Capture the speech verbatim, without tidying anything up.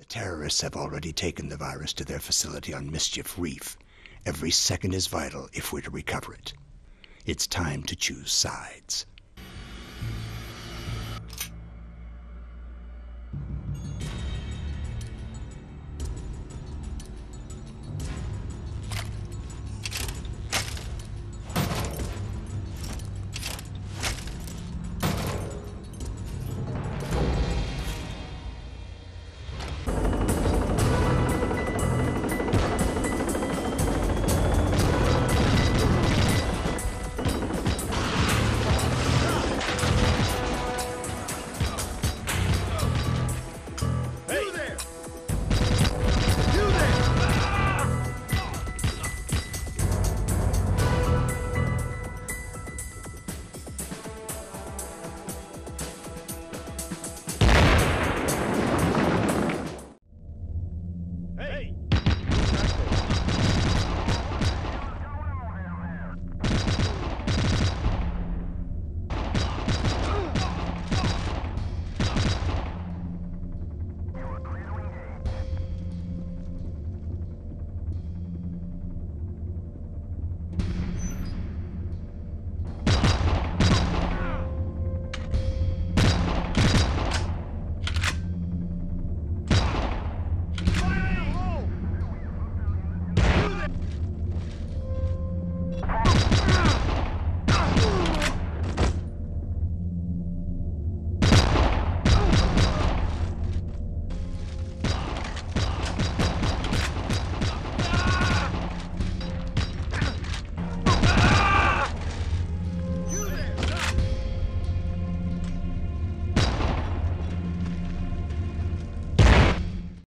terrorists have already taken the virus to their facility on Mischief Reef. Every second is vital if we're to recover it. It's time to choose sides.